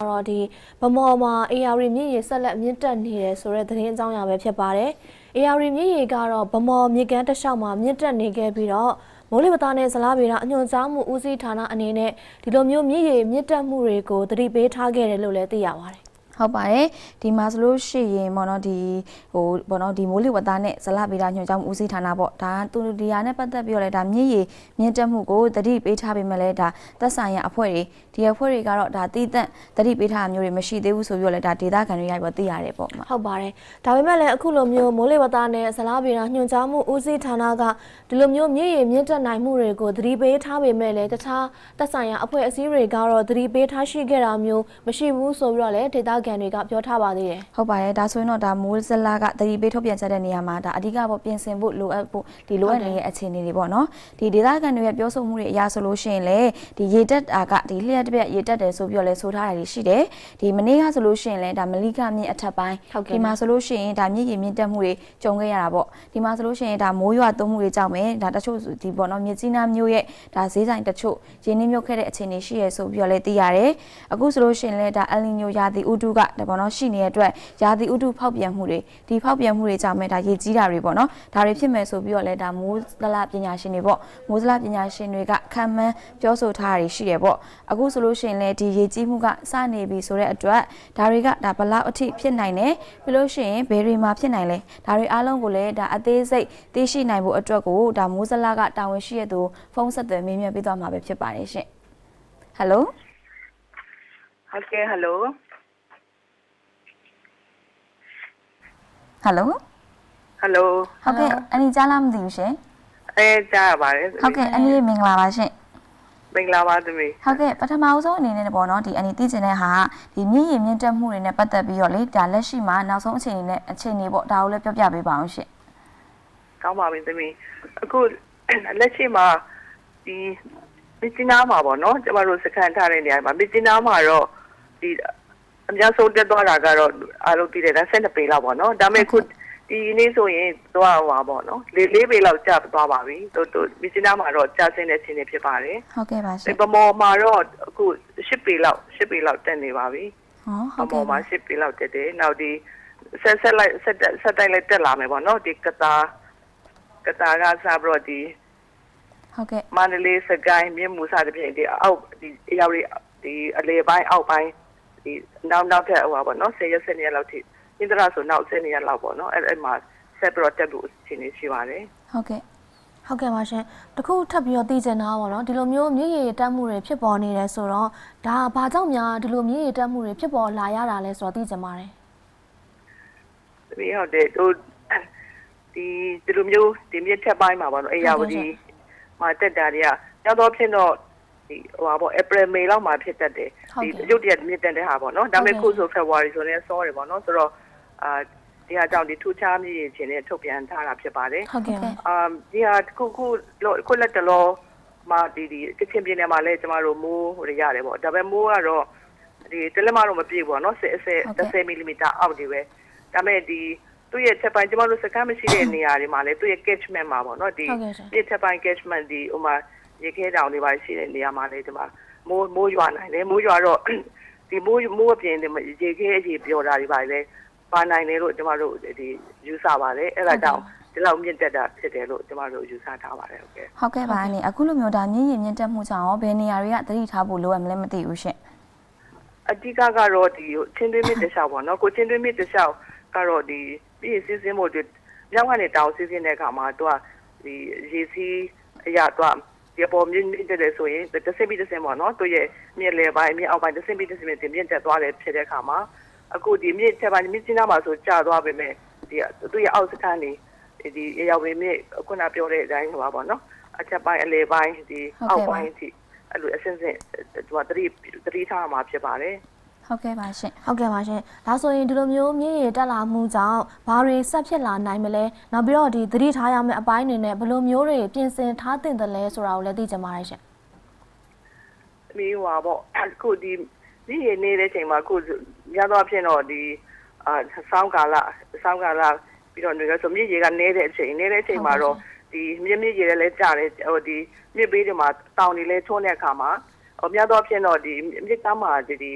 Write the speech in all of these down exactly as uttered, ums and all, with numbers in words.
တော့ဒီဗမော်မှာအေယာရီမြစ်ရေဆက်လက်မြင့်တက်နေတယ်ဆိုတဲ့သတင်းအကြောင်းအရာပဲဖြစ်ပါတယ်။အေယာရီမြစ်ရေကတော့ဗမော်မြစ်ကမ်းတစ်လျှောက်မှာမြင့်တက်နေခဲ့ပြီးတော့မိုးလေဝသနဲ့ဇလားဗေဒအညွှန်ကြားမှုဦးစီးဌာနအနေနဲ့ဒီလိုမျိုးမြစ်ရေမြင့်တက်မှုတွေကိုသတိပေးထားခဲ့တယ်လို့လည်းသိရပါတယ်။ဟုတ်ပါတယ်ဒီမှာဆိုလို့ရှိရင်ပေါ့နော်ဒီဟိုပေါ့နော်ဒီမိုးလေဝသနဲ့ဇလဗေဒညွှန်ကြားမှုဦးစီးဌာနပေါ့ဒါတူဒီယာနဲ့ပတ်သက်ပြီးတော့လည်းဒါမြင့်ရည်မြင့်တက်မှုကိုသတိပေးထားပေမဲ့လည်းဒါသက်ဆိုင်ရာအဖွဲ့တွေဒီအဖွဲ့တွေကတော့ဒါတည်တံ့သတိပေးထားမျိုးတွေမရှိသေးဘူးဆိုပြီးတော့လည်းဒါဒေသခံတွေရိုက်ပေါ်သိရတယ်ပေါ့မှာဟုတ်ပါတယ်ဒါပေမဲ့လည်းအခုလိုမျိုးမိုးလေဝသနဲ့ဇလဗေဒညွှန်ကြားမှုဦးစီးဌာနကဒီလိုမျိုးမြင့်ရည်မြင့်တက်နိုင်မှုတွေကိုသတိပေးထားပေမဲ့လည်းတခြားသက်ဆိုင်ရာအဖွဲ့အစည်းတွေကတော့သတိပေးထားရှိခဲ့တာမျိုးမရှိဘူးဆိုပြီးတော့လည်းဒေသခံတွေကပြောထားပါသေးတယ်ဟုတ်ပါတယ်ဒါဆိုရင်တော့ဒါမိုးဇလကသတိပေးထုတ်ပြန်ချက်တဲ့နေရာမှာဒါအဓိကပေါ့ပြင်ဆင်ဖို့လိုအပ်ဖို့ဒီလိုအပ်နေတဲ့အခြေအနေတွေပေါ့နော်ဒီဒေသခံတွေရဲ့ပြောဆိုမှုတွေအရဆိုလို့ရှိရင်လည်းဒီရေတက်တာကဒီလျှက်တစ်ပြက်ရေတက်တယ်ဆိုပြီးတော့လည်းဆိုထားတာရှိတယ်ဒီမနေ့ကဆိုလို့ရှိရင်လည်းဒါမလိကမြင့်အထက်ပိုင်းဒီမှာဆိုလို့ရှိရင်ဒါမြင့်ရေမြင့်တက်မှုတွေကြုံခဲ့ရတာပေါ့ဒီမှာဆိုလို့ရှိရင်ဒါမိုးရွာသွန်းမှုတွေကြောင့်ပဲဒါတချို့ဒီပေါ့နော်မြစ်ကြီးနားမြို့ရဲ့ဒါဈေးဆိုင်တချို့ရင်းနှီးမြုပ်ခဲ့တဲ့အခြေအနေရှိရဆိုပြီးတော့လည်းသိရတယ်အခုဆိုလို့ရှိရင်လည်းဒါအယ်လီညိုရာသီဥတုကဒါပေါ့နော်ရှိနေတဲ့အတွက်ရာသီဥတုဖောက်ပြန်မှုတွေဒီဖောက်ပြန်မှုတွေကြောင့်ပဲဒါရေကြီးတာတွေပေါ့နော်ဒါတွေဖြစ်မယ်ဆိုပြီးတော့လည်းဒါမိုးဇလပညာရှင်တွေပေါ့မိုးဇလပညာရှင်တွေကခံမှန်းပြောဆိုထားတာရှိတယ်ပေါ့အခုဆိုလို့ရှိရင်လည်းဒီရေကြီးမှုကစနေပြီဆိုတဲ့အတွက်ဒါတွေကဒါဘလောက်အထိဖြစ်နိုင်တယ်ပြီးလို့ရှိရင်ဘယ်တွေမှာဖြစ်နိုင်လဲဒါတွေအားလုံးကိုလည်းဒါအသေးစိတ်သိရှိနိုင်ဖို့အတွက်ကိုဒါမိုးဇလကတာဝန်ရှိရသူဖုန်းဆက်သွယ်မေးမြန်းပေးသွားမှာပဲဖြစ်ပါတယ်ရှင်ဟယ်လိုဟုတ်ကဲ့ဟယ်လိုဟယ်လိုဟယ်လိုဟုတ်ကဲ့အန်ဒီကြားလားမသိဘူးရှင်အဲကြားပါတယ်ဟုတ်ကဲ့အန်ဒီမင်္ဂလာပါရှင်မင်္ဂလာပါသမီးဟုတ်ကဲ့ပထမဆုံးအနေနဲ့ပေါ့နော်ဒီအန်ဒီသိချင်တဲ့ဟာဒီမြင့်ရည်မြင့်တက်မှုတွေနဲ့ပတ်သက်ပြီးတော့လေဒါလက်ရှိမှာနောက်ဆုံးအခြေအနေနဲ့အခြေအနေပေါ့ဒါကိုလည်းပြောပြပေးပါအောင်ရှင်ကောင်းပါပြီသမီးအခုလက်ရှိမှာဒီမြစ်ကြီးနားမှာပေါ့နော်ကျမတို့စခန်းထားတဲ့နေရာမှာမြစ်ကြီးနားမှာတော့ဒီအများဆုံးတက်သွားတာကတော့အားလုံးသိတယ်ဒါဆယ်နှစ်ပေလောက်ပေါ့နော်ဒါပေမဲ့ခုဒီနေ့ဆိုရင်သွားဟွာပေါ့နော်လေးလေးပေလောက်ကျသွားပါပြီတို့တို့မြစ်ကြီးနားမှာတော့ကျဆင်းတဲ့ခြင်းတွေဖြစ်ပါတယ်ဟုတ်ကဲ့ပါရှင်ဗမော်မှာတော့အခုရှစ်ပေလောက်ရှစ်ပေလောက်တက်နေပါပြီဟောဟုတ်ကဲ့ဗမော်မှာရှစ်ပေလောက်တက်တယ်နောက်ဒီဆက်ဆက်လိုက်ဆက်ဆက်တိုင်းလိုက်တက်လာမယ်ပေါ့နော်ဒီကတာကတာကစားပြီးတော့ဒီဟုတ်ကဲ့မန္တလေးစကိုင်းမြင်းမူစတဲ့ပြင်ဒီအောက်ဒီအရောက်ဒီအလေပိုင်းအောက်ပိုင်းဒီနောက်နောက်ထပ်ဟိုပါပေါ့နော်ဆယ်ရက်ဆယ်ရက်လောက်ထိအင်တရာဆိုနောက်ဆယ်ရက်လောက်ပေါ့နော်အဲ့အဲ့မှာဆက်ပြီးတော့တက်လို့အချိန်ရှိပါတယ်ဟုတ်ကဲ့ဟုတ်ကဲ့ပါရှင်တခုထပ်ပြီးတော့သိချင်တာပေါ့နော်ဒီလိုမျိုးမြင့်ရည်တက်မှုတွေဖြစ်ပေါ်နေတယ်ဆိုတော့ဒါဘာကြောင့်များဒီလိုမြင့်ရည်တက်မှုတွေဖြစ်ပေါ်လာရတာလဲဆိုတော့သိချင်ပါတယ်ဒီဟုတ်တယ်တို့ဒီဒီလိုမျိုးဒီမြစ်ထက်ပိုင်းမှာပေါ့နော်အေယာဝတီမှာတက်တာတွေကရောက်တော့ဖြစ်တော့ဒီဟိုပါပေါ့ April May လောက်မှာဖြစ်တတ်တယ်ဒီရုပ်တရက်မြင့်တက်တဲ့ဟာပေါ့နော်ဒါပေမဲ့ခုဆို February ဆိုရင်စောတယ်ပေါ့နော်ဆိုတော့အာဒီဟာကြောင့်ဒီထူးခြားမြင့်ခြင်းနဲ့ထုတ်ပြန်ထားတာဖြစ်ပါတယ်ဟုတ်ကဲ့အာဒီဟာခုခုခုလက်တလောမှာဒီဒီကချင်ပြည်နယ်မှာလည်းကျမတို့မိုးဟိုရတယ်ပေါ့ဒါပေမဲ့မိုးကတော့ဒီတလက်မတော့မပြည့်ဘူးပေါ့နော်ဆယ်ဆယ်ဆယ်မီလီမီတာအောက်ဒီပဲဒါပေမဲ့ဒီသူ့ရဲ့ချက်ပိုင်းကျမတို့စကမ်းမရှိတဲ့နေရာတွေမှာလည်းသူ့ရဲ့ catchment မှာပေါ့နော်ဒီပြည့်ချက်ပိုင်း catchment ဒီဟိုမှာရေခဲတောင်တွေပါရှိတဲ့နေရာမှာလည်းဒီမှာမိုးမိုးရွာနိုင်တယ်မိုးရွာတော့ဒီမိုးမိုးအပြင်ဒီရေခဲအကြီးပြောတာတွေပါလေပါနိုင်တယ်လို့ကျမတို့ဒီယူဆပါတယ်အဲ့ဒါကြောင့်ဒီလောက်မြင့်တက်တာဖြစ်တယ်လို့ကျမတို့ယူဆထားပါတယ်ဟုတ်ကဲ့ဟုတ်ကဲ့ပါအနေအခုလိုမျိုးဒါမြင့်ရည်မြင့်တက်မှုကြောင့်ရောဘယ်နေရာတွေကသတိထားဖို့လိုအပ်မလဲမသိဘူးရှင်အဓိကကတော့ဒီချင်းတွင်းမြစ်တခြားပေါ့နော်ကိုချင်းတွင်းမြစ်တခြားကတော့ဒီပြည်စည်းစင်းဖို့ဒီမြောက်ကနေတောင်စီးစင်းတဲ့အခါမှာသူကဒီရေစီးအရာသူကဒီပေါ်မြင့်မြင့်တဲ့ဆိုရင်တစ်စင်းပြီးတစ်စင်းပေါ့နော်သူရဲ့မြစ်လေပိုင်းမြစ်အောက်ပိုင်းတစ်စင်းပြီးတစ်စင်းတင်မြင့်တက်သွားတယ်ဖြစ်တဲ့အခါမှာအခုဒီမြစ်ချက်ပိုင်းမြစ်ချင်းနားမှာဆိုကျသွားပြီမဲ့ဒီသူရဲ့အောက်စခန်းနေဒီရောက်ပြီမြစ်ခုနပြောတဲ့အတိုင်းဟိုပါပေါ့နော်အချက်ပိုင်းအလေပိုင်းဒီအောက်ပိုင်းဒီအဲ့လိုအစင်းစင်းသူကသတိသတိထားမှာဖြစ်ပါတယ်ဟုတ်ကဲ့ပါရှင်ဟုတ်ကဲ့ပါရှင်ဒါဆိုရင်ဒီလိုမျိုးမြင့်ရတက်လာမှုကြောင့်ဘာတွေဆက်ဖြစ်လာနိုင်မလဲနောက်ပြီးတော့ဒီသတိထားရမယ့်အပိုင်းတွေနဲ့ဘယ်လိုမျိုးတွေပြင်ဆင်ထားသင့်တယ်လဲဆိုတာကိုလည်းသိချင်ပါတယ်ရှင်မီးဟွာပေါ့အခုဒီမြင့်ရနေတဲ့ချိန်မှာအခုရတော့ဖြစ်တော့ဒီအာဆောင်းကာလဆောင်းကာလပြီးတော့နေဆိုမြင့်ရကနေတဲ့အချိန်နေတဲ့အချိန်မှာတော့ဒီမြင့်မြင့်ရလည်းကြားတယ်ဟိုဒီမြင့်ပေးတွေမှာတောင်တွေလည်းချုံးတဲ့အခါမှာဟိုများတော့ဖြစ်တော့ဒီမြင့်ကမ်းမှာဒီဒီ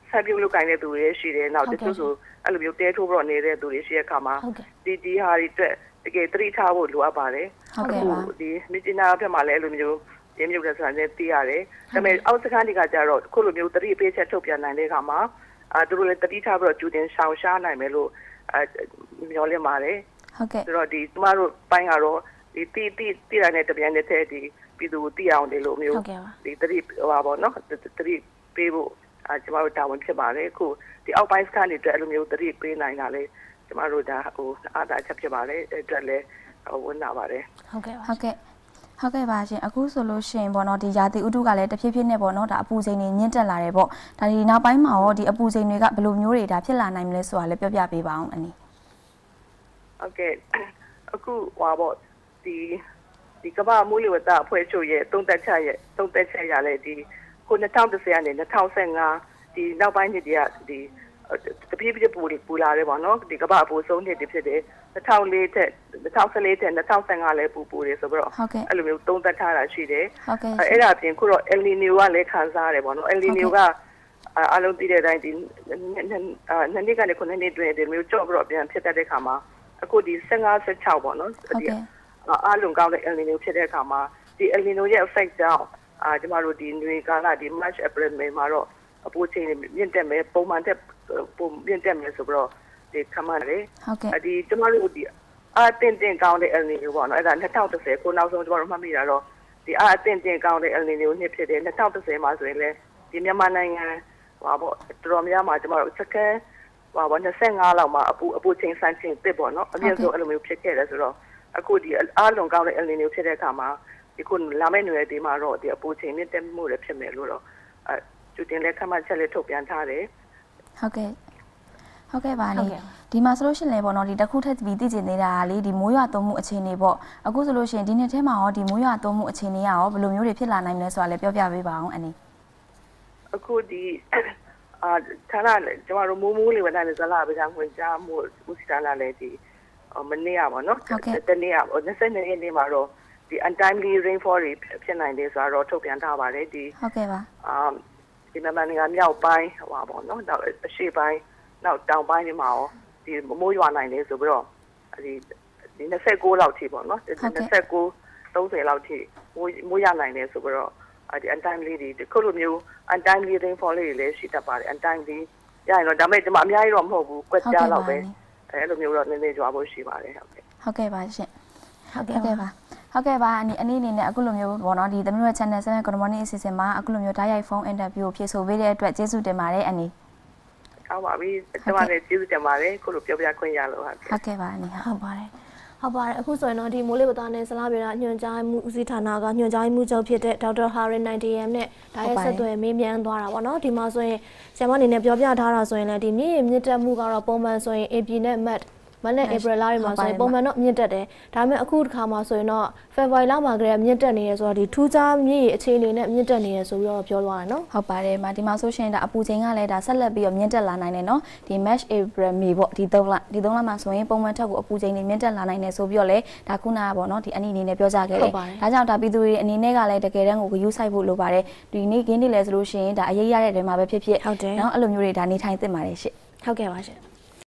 ဆက်ပြုတ်လုပ်ကိုင်းတဲ့သူတွေရှိတယ်နောက်တချို့ဆိုအဲ့လိုမျိုးတဲထိုးပြီးတော့နေတဲ့သူတွေရှိတဲ့အခါမှာဒီဒီဟာတွေအတွက်တကယ်သတိထားဖို့လိုအပ်ပါတယ်အခုဒီမြစ်နာဘက်မှာလည်းအဲ့လိုမျိုးရင်းမြုပ်တဲ့ဆိုတာနဲ့သိရတယ်ဒါပေမဲ့အောက်စခန်းတွေကကြတော့ခုလိုမျိုးသတိပေးချက်ထုတ်ပြန်နိုင်တဲ့အခါမှာအဲသူတို့လည်းတတိထားပြီးတော့ကျူတင်ရှောင်ရှားနိုင်မယ်လို့အဲမျှော်လင့်ပါတယ်ဟုတ်ကဲ့ဆိုတော့ဒီကျမတို့ပိုင်းကတော့ဒီတိတိတိရတဲ့တပြန်တဲ့ဒီပြည်သူကိုသိအောင်ဒီလိုမျိုးဒီတတိဟိုပါပေါ့နော်တတိပေးဖို့အဲကျမတို့တာဝန်ဖြစ်ပါတယ်ခုဒီအောက်ပိုင်းစခန်းတွေအတွက်အဲ့လိုမျိုးတတိပေးနိုင်တာလေကျမတို့ဒါဟိုအားသာချက်ဖြစ်ပါတယ်အတွက်လည်းဟိုဝန်နာပါတယ်ဟုတ်ကဲ့ဟုတ်ကဲ့ဟုတ်ကဲ့ပါရှင်အခုဆိုလို့ရှိရင်ပေါ့နော်ဒီရာသီဥတုကလည်းတဖြည်းဖြည်းနဲ့ပေါ့နော်ဒါအပူချိန်တွေမြင့်တက်လာတယ်ပေါ့ဒါဒီနောက်ပိုင်းမှာရောဒီအပူချိန်တွေကဘယ်လိုမျိုးတွေဒါဖြစ်လာနိုင်မလဲဆိုတာလည်းပြောပြပေးပါအောင်အနီဟုတ်ကဲ့အခုဟွာပေါ့ဒီဒီကမ္ဘာမိုးလေဝသအဖွဲ့ချုပ်ရဲ့သုံးသက်ချက်ရဲ့သုံးသက်ချက်ရလဲဒီကိုနှစ်ထောင်တစ်ဆယ်ကနေနှစ်ထောင်ဆယ်ငါဒီနောက်ပိုင်းနှစ်တည်းကဒီတပြေးပြေးပူပူလာတယ်ပေါ့နော်ဒီကမ္ဘာအပူဆုံးနှစ်တည်းဖြစ်တယ်နှစ်ထောင်လေးထက်နှစ်ထောင်ဆယ်လေးထက်နှစ်ထောင်ဆယ်ငါလည်းပူပူတယ်ဆိုတော့အဲ့လိုမျိုးသုံးသက်ထားတာရှိတယ်အဲ့ဒါအပြင်ခုတော့ El Niño ကလည်းခံစားရတယ်ပေါ့နော် El Niño ကအလုံးသိတဲ့အတိုင်းဒီနှစ်နှစ်ကနေခုနှစ်နှစ်တွင်ဒီမျိုးကြော့ပြီးတော့ပြန်ဖြစ်တတ်တဲ့ခါမှာအခုဒီဆယ်ငါ ဆယ်ခြောက်ပေါ့နော်ဒီအားလုံးကောင်းတဲ့ El Niño ဖြစ်တဲ့အခါမှာဒီ El Niño ရဲ့ effect ကြောင့်အာကျမတို့ဒီနွေကာလဒီ March April May မှာတော့အပူချိန်မြင့်တက်မယ်ပုံမှန်တက်ပုံမြင့်တက်မယ်ဆိုတော့ဒီခမရတယ်ဟုတ်ကဲ့ဒီကျမတို့ဒီအာတင်တင်ကောင်းတဲ့ El Niño ပေါ့နော်အဲ့ဒါနှစ်ထောင်တစ်ဆယ်ကိုနောက်ဆုံးကျမတို့မှတ်မိတာတော့ဒီအာတင်တင်ကောင်းတဲ့ El Niño နှစ်ဖြစ်တယ်နှစ်ထောင်တစ်ဆယ်မှာဆိုရင်လေဒီမြန်မာနိုင်ငံဟောပေါ့တော်တော်များများမှာကျမတို့စကဲဟောပေါ့နှစ်ဆယ်ငါလောက်မှာအပူအပူချိန်ဆန်းချိန်တစ်ပေါ့နော်အမြင့်ဆုံးအဲ့လိုမျိုးဖြစ်ခဲ့တယ်ဆိုတော့အခုဒီအားလုံးကောင်းတဲ့ El Niño ဖြစ်တဲ့အခါမှာဒီခုလာမယ့်နယ်ဒီမှာတော့ဒီအပူချိန်မြင့်တက်မှုတွေဖြစ်မယ်လို့တော့အဲကျူတင်လက်ခမှတ်ချက်လေးထုတ်ပြန်ထားတယ်ဟုတ်ကဲ့ဟုတ်ကဲ့ပါလေဒီမှာဆိုလို့ရှိရင်လည်းပေါ့နော်ဒီတစ်ခုထပ်ပြီးသိကျင်နေတာလေဒီမိုးရွာသွန်းမှုအခြေအနေပေါ့အခုဆိုလို့ရှိရင်ဒီနှစ်ထဲမှာရောဒီမိုးရွာသွန်းမှုအခြေအနေရောဘယ်လိုမျိုးတွေဖြစ်လာနိုင်မလဲဆိုတာလည်းပြောပြပေးပါအောင်အနေအခုဒီအာဌာနလည်းကျမတို့မိုးမိုးလေးဝနာနဲ့ဇလာပကြားဝင်ကြားမှုဦးစီးဌာနလည်းဒီမနေ့ကပေါ့နော်တနေ့ကနှစ်ဆက်နှစ်ရက်နေ့မှာတော့ဒီ untimely rainfall တွေဖြစ်နိုင်တယ်ဆိုတော့ထုတ်ပြန်ထားပါတယ်ဒီဟုတ်ကဲ့ပါအာဒီမြန်မာနိုင်ငံမြောက်ပိုင်းဟောပေါ့နော်နောက်အရှေ့ပိုင်းနောက်တောင်ပိုင်းတွေမှာရောဒီမိုးရွာနိုင်တယ်ဆိုပြီးတော့ဒီဒီနှစ်ဆယ့်ကိုးလောက်ထိပေါ့နော်နှစ်ဆယ့်ကိုး သုံးဆယ်လောက်ထိမိုးမိုးရနိုင်တယ်ဆိုပြီးတော့ဒီ untimely တွေခုလိုမျိုး untimely rainfall တွေလည်းရှိတတ်ပါတယ် untimely ရရင်တော့ဒါပေမဲ့ဒီမှာအများကြီးတော့မဟုတ်ဘူးကွက်ကြားလောက်ပဲအဲ့လိုမျိုးတော့နည်းနည်းကြွားဖို့ရှိပါတယ်ဟုတ်ကဲ့ဟုတ်ကဲ့ပါရှင်ဟုတ်ကဲ့ပါဟုတ်ကဲ့ပါအနည်းအနည်းနဲ့အခုလိုမျိုးပေါ့နော်ဒီသမီးတို့ channel 7 Good Morning အစီအစဉ်မှာအခုလိုမျိုးဓာတ်ရိုက်ဖုန်း interview ကိုဖြေဆိုပေးတဲ့အတွက်ကျေးဇူးတင်ပါတယ်အနည်းဟုတ်ပါပြီကျွန်မလည်းကျေးဇူးတင်ပါတယ်ခုလိုပြောပြခွင့်ရလို့ဟုတ်ဟုတ်ကဲ့ပါအနည်းဟုတ်ပါတယ်ဟုတ်ပါတယ်အခုဆိုရင်တော့ဒီမိုးလေဝသနဲ့ဇလားပြေတာညွှန်ကြားမှုဦးစီးဌာနကညွှန်ကြားမှုချုပ်ဖြစ်တဲ့ဒေါက်တာဟာရင် ninety am နဲ့ဓာတ်ရိုက်ဆက်သွယ်မေးမြန်းသွားတာပေါ့နော်ဒီမှာဆိုရင်ဆရာမအနေနဲ့ပြောပြထားတာဆိုရင်လည်းဒီမြင့်ရမြင့်တက်မှုကတော့ပုံမှန်ဆိုရင် A P နဲ့ Matမနဲ့ April လတွေမှာဆိုရင်ပုံမှန်တော့မြင့်တက်တယ်ဒါပေမဲ့အခုတစ်ခါမှဆိုရင်တော့ February လမှာကလေးမြင့်တက်နေရဆိုတော့ဒီထူးခြားမြင့်ရအခြေအနေနဲ့မြင့်တက်နေရဆိုပြီးတော့ပြောသွားတာနော်ဟုတ်ပါတယ်မှာဒီမှာဆိုရှင်ဒါအပူချိန်ကလည်းဒါဆက်လက်ပြီးတော့မြင့်တက်လာနိုင်တယ်နော်ဒီ March April May ပေါ့ဒီသုံးလဒီသုံးလမှာဆိုရင်ပုံမှန်ထက်ကိုအပူချိန်တွေမြင့်တက်လာနိုင်တယ်ဆိုပြီးတော့လေဒါခုနကပေါ့နော်ဒီအနည်းအနေနဲ့ပြောကြခဲ့တယ်ဒါကြောင့်ဒါပြည်သူတွေအနေနဲ့ကလည်းတကယ်တမ်းကိုဂရုစိုက်ဖို့လိုပါတယ်ဒီနေ့ခင်းနေလဲဆိုလို့ရှိရင်ဒါအရေးရတဲ့တွေမှာပဲဖြစ်ဖြစ်နော်အဲ့လိုမျိုးတွေဒါနေထိုင်သင့်ပါတယ်ရှင့်ဟုတ်ကဲ့ပါရှင်